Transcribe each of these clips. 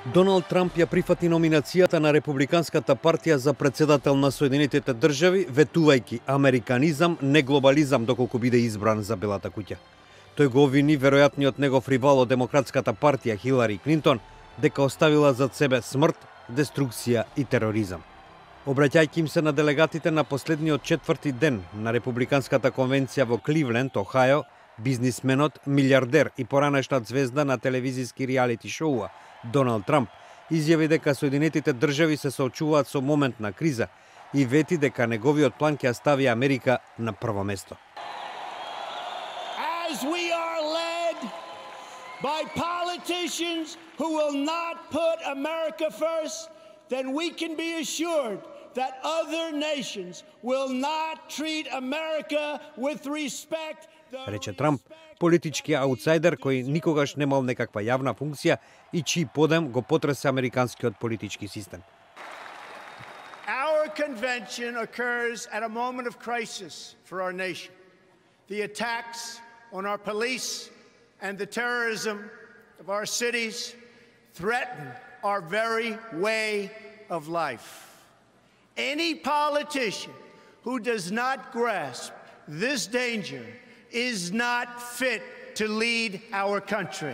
Доналд Трамп ја прифати номинацијата на Републиканската партија за председател на Соединетите држави, ветувајќи американизам, не глобализам доколку биде избран за Белата куќа. Тој го обвини веројатниот негов ривал од Демократската партија Хилари Клинтон дека оставила зад себе смрт, деструкција и тероризам. Обраќајќи им се на делегатите на последниот четврти ден на Републиканската конвенција во Кливленд, Охајо, бизнисменот, милиардер и поранешна звезда на телевизиски реалити шоуа Доналд Трамп изјави дека Соединетите држави се соочуваат со момент на криза и вети дека неговиот план ќе стави Америка на прво место. As we are led by politicians who will not put America first, then we can be assured that other nations will not treat America with respect. Рече Трамп, политички аутсайдер кој никогаш немал некаква јавна функција и чиј подем го потресе американскиот политички систем. Our convention occurs at a moment of crisis for our nation. The attacks on our police and the terrorism of our cities threaten our very way of life. Any politician who does not grasp this danger is not fit to lead our country.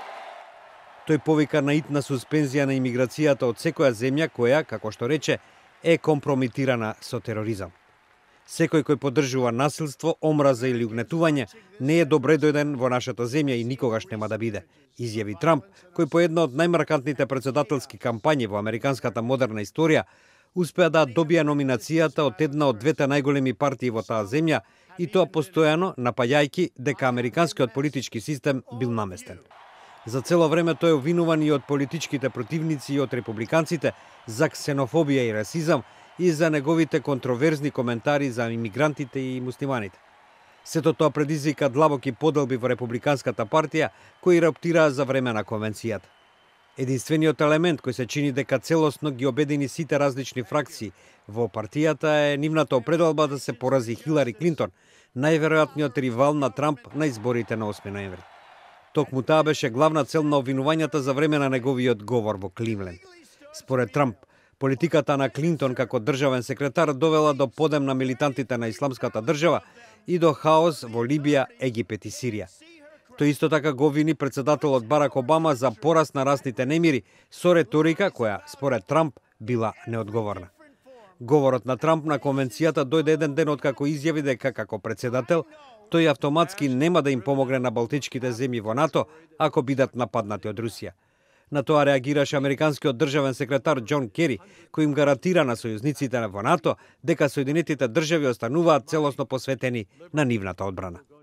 Тој повика на итна суспензија на имиграцијата од секоја земја која, како што рече, е компрометирана со тероризам. Секој кој поддржува насилство, омраза или угнетување не е добре дојден во нашата земја и никогаш нема да биде, изјави Трамп, кој по една од најмаркантните председателски кампањи во американската модерна историја успеа да добија номинацијата од една од двете најголеми партии во таа земја и тоа постојано напаѓајќи дека американскиот политички систем бил наместен. За цело време тој е обвинуван и од политичките противници и од републиканците за ксенофобија и расизам и за неговите контроверзни коментари за имигрантите и муслиманите. Сето тоа предизвика длабоки поделби во Републиканската партија кои еруптираа за време на конвенцијата. Единствениот елемент кој се чини дека целосно ги обедини сите различни фракции во партијата е нивната определба да се порази Хилари Клинтон, најверојатниот ривал на Трамп на изборите на 8 ноември. Токму таа беше главна цел на обвинувањата за време на неговиот говор во Кливленд. Според Трамп, политиката на Клинтон како државен секретар довела до подем на милитантите на Исламската држава и до хаос во Либија, Египет и Сирија. Тој исто така го обвини председателот Барак Обама за пораст на расните немири со реторика која, според Трамп, била неодговорна. Говорот на Трамп на конвенцијата дојде еден ден откако изјави дека како председател тој автоматски нема да им помогне на балтичките земји во НАТО ако бидат нападнати од Русија. На тоа реагираше американскиот државен секретар Џон Кери, кој им гарантира на сојузниците во НАТО дека Соединетите држави остануваат целосно посветени на нивната одбрана.